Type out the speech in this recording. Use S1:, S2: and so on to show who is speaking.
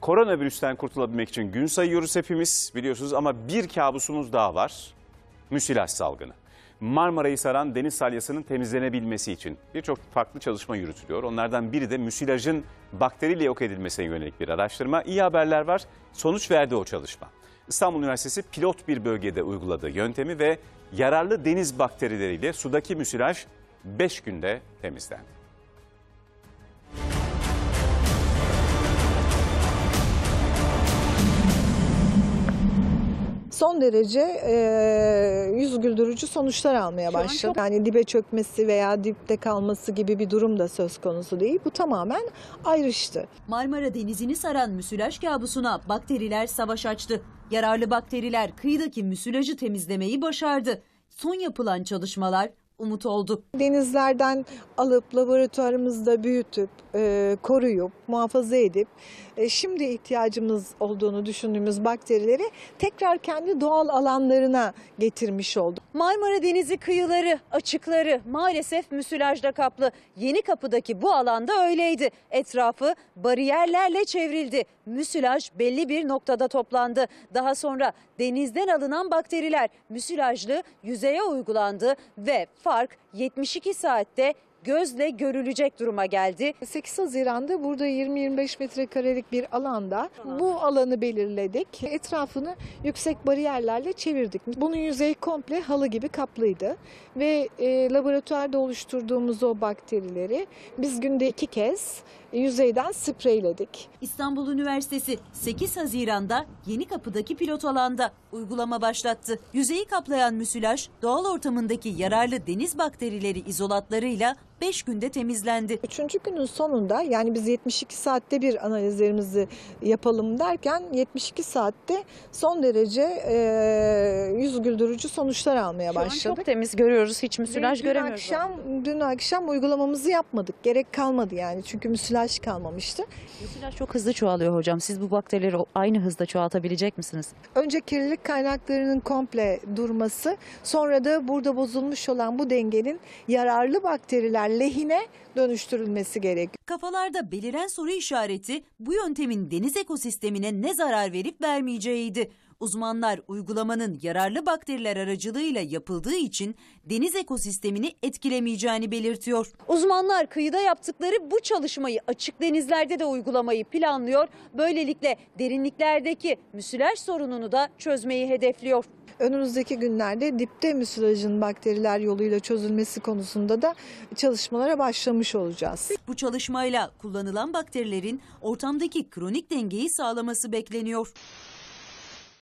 S1: Koronavirüsten kurtulabilmek için gün sayıyoruz hepimiz biliyorsunuz ama bir kabusumuz daha var. Müsilaj salgını. Marmara'yı saran deniz salyasının temizlenebilmesi için birçok farklı çalışma yürütülüyor. Onlardan biri de müsilajın bakteriyle yok edilmesine yönelik bir araştırma. İyi haberler var. Sonuç verdi o çalışma. İstanbul Üniversitesi pilot bir bölgede uyguladığı yöntemi ve yararlı deniz bakterileriyle sudaki müsilaj 5 günde temizlendi.
S2: Son derece yüz güldürücü sonuçlar almaya başladı. Yani dibe çökmesi veya dipte kalması gibi bir durum da söz konusu değil. Bu tamamen ayrıştı.
S3: Marmara Denizi'ni saran müsilaj kabusuna bakteriler savaş açtı. Yararlı bakteriler kıyıdaki müsilajı temizlemeyi başardı. Son yapılan çalışmalar umut oldu.
S2: Denizlerden alıp laboratuvarımızda büyütüp, koruyup, muhafaza edip şimdi ihtiyacımız olduğunu düşündüğümüz bakterileri tekrar kendi doğal alanlarına getirmiş olduk.
S3: Marmara Denizi kıyıları, açıkları maalesef müsilajla kaplı. Yenikapı'daki bu alanda öyleydi. Etrafı bariyerlerle çevrildi. Müsilaj belli bir noktada toplandı. Daha sonra denizden alınan bakteriler müsilajlı yüzeye uygulandı ve fark 72 saatte gözle görülecek duruma geldi.
S2: 8 Haziran'da burada 20-25 metrekarelik bir alanda bu alanı belirledik. Etrafını yüksek bariyerlerle çevirdik. Bunun yüzeyi komple halı gibi kaplıydı ve laboratuvarda oluşturduğumuz o bakterileri biz günde 2 kez yüzeyden spreyledik.
S3: İstanbul Üniversitesi 8 Haziran'da Yenikapı'daki pilot alanda uygulama başlattı. Yüzeyi kaplayan müsilaj doğal ortamındaki yararlı deniz bakterileri izolatlarıyla 5 günde temizlendi.
S2: 3. günün sonunda yani biz 72 saatte bir analizlerimizi yapalım derken 72 saatte son derece yüz güldürücü sonuçlar almaya başladık.
S3: Şu an çok temiz görüyoruz, hiç müsilaj göremiyoruz.
S2: Dün akşam uygulamamızı yapmadık. Gerek kalmadı yani çünkü müsilaj kalmamıştı.
S3: Müsilaj çok hızlı çoğalıyor hocam. Siz bu bakterileri aynı hızda çoğaltabilecek misiniz?
S2: Önce kirlilik kaynaklarının komple durması, sonra da burada bozulmuş olan bu dengenin yararlı bakteriler lehine dönüştürülmesi gerekiyor.
S3: Kafalarda beliren soru işareti bu yöntemin deniz ekosistemine ne zarar verip vermeyeceğiydi. Uzmanlar uygulamanın yararlı bakteriler aracılığıyla yapıldığı için deniz ekosistemini etkilemeyeceğini belirtiyor. Uzmanlar kıyıda yaptıkları bu çalışmayı açık denizlerde de uygulamayı planlıyor. Böylelikle derinliklerdeki müsilaj sorununu da çözmeyi hedefliyor.
S2: Önümüzdeki günlerde dipte müsilajın bakteriler yoluyla çözülmesi konusunda da çalışmalara başlamış olacağız.
S3: Bu çalışmayla kullanılan bakterilerin ortamdaki kronik dengeyi sağlaması bekleniyor.